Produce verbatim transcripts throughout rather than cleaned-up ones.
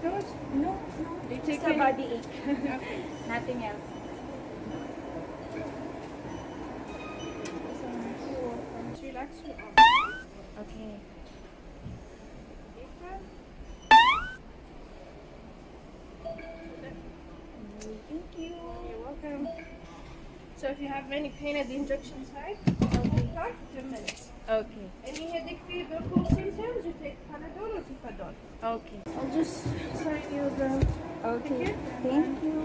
Those? No, no. They take a body ache. Nothing else. Relax your arm. Okay. Thank you. You're welcome. So if you have any pain at the injection site, okay. Start for ten minutes. Okay. Any headache, fever, cold symptoms, you take Panadol or Tifadol. Okay. I'll just sign you the... Okay. Thank you.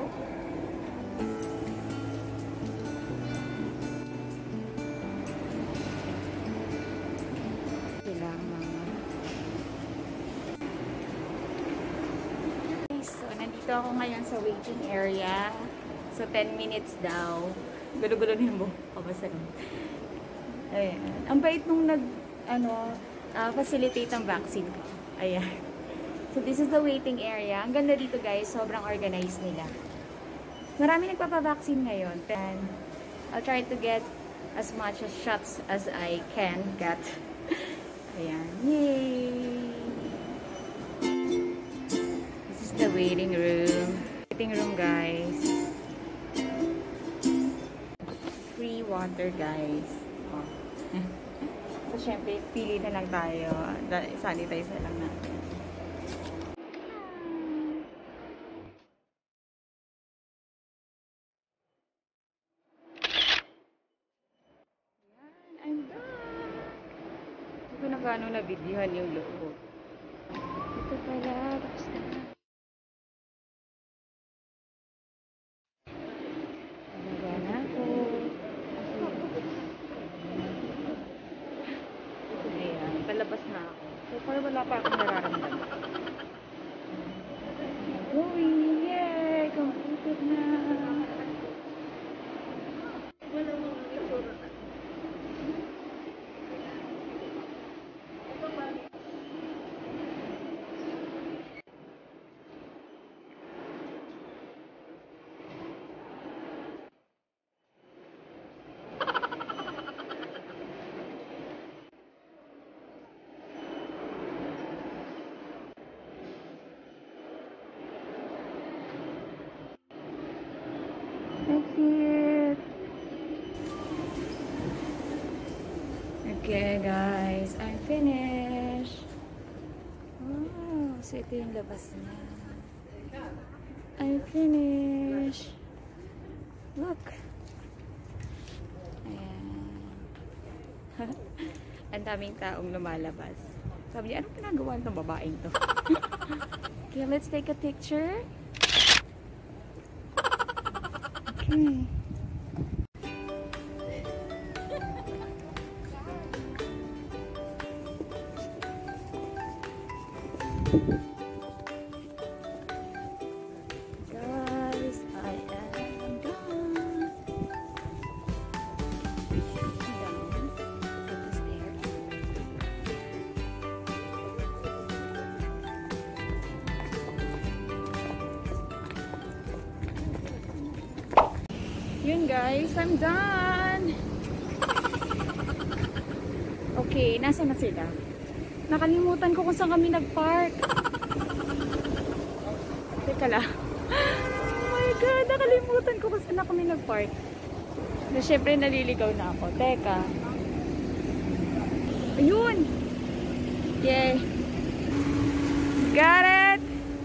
So, nandito ako ngayon sa waiting area. So, ten minutes daw. Gulo-gulo na yung buhok ko. Basta lang. Ayan. Ang bait nung nag, ano, uh, facilitate ang vaccine ko. Ayan. So, this is the waiting area. Ang ganda dito, guys. Sobrang organized nila. Marami nagpapavaccine ngayon. And I'll try to get as much as shots as I can get. Ayan. Yay! This is the waiting room. Waiting room, guys. Free water, guys. Oh. So, syempre, pili na lang tayo. Sanitize na lang natin. Yan, I'm done. Hindi ko na paano na-videohan yung loob. Ito pala, tapos na. Palabas na ako. So, parang wala pa akong nararamdaman. Going! Yay! Completed na! Wala mo ang itsura na. That's it. Okay, guys. I'm finished. Oh, so ito yung labas niya. I'm finished. Look. Ayan. Ang daming taong lumalabas. Sabi niya, anong pinagawa ng babaeng to? Okay, let's take a picture. Okay. Guys, I am done. Down. Put this there. Yun guys, I'm done. Okay, nasa na sila? Nakalimutan ko kung saan kami nag-park. Teka lang. Oh my God, nakalimutan ko kung saan kami nag-park. Na syempre naliligaw na ako. Teka. Ayun! Yay! Got it!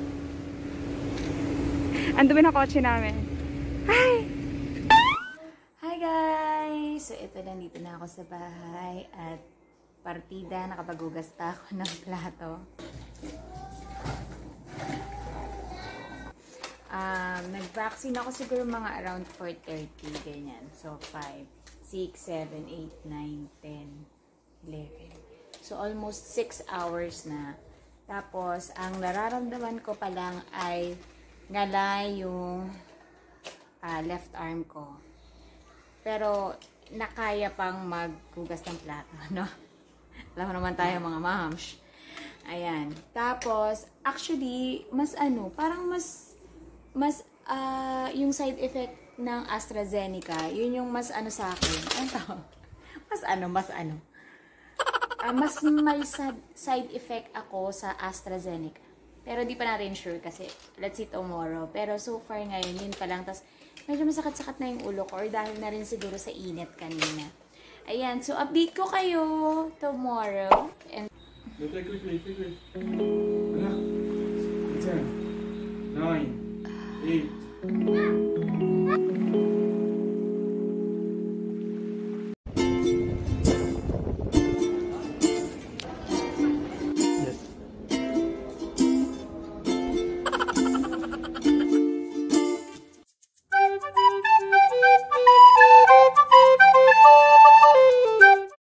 Andun na kotse namin. Hi! Hi guys! So ito, nandito na ako sa bahay at partida, nakapag-ugas pa ako ng plato. Um, nag-vaccine ako siguro mga around four thirty, ganyan. So, five, six, seven, eight, nine, ten, eleven. So, almost six hours na. Tapos, ang nararamdaman ko pa lang ay ngalay yung uh, left arm ko. Pero, nakaya pang maghugas ng plato, no? Alam mo naman tayo mga moms. Ayan. Tapos, actually, mas ano, parang mas mas uh, yung side effect ng AstraZeneca, yun yung mas ano sa akin. Ano tawag? Mas ano, mas ano. Uh, mas may side effect ako sa AstraZeneca. Pero di pa natin sure kasi let's see tomorrow. Pero so far ngayon, yun pa lang. Tapos medyo masakit-sakat na yung ulo ko or dahil na rin siguro sa init kanina. Ayan, so update ko kayo tomorrow. And Wait, wait, wait, wait, wait, wait. Anak, ten, nine, eight,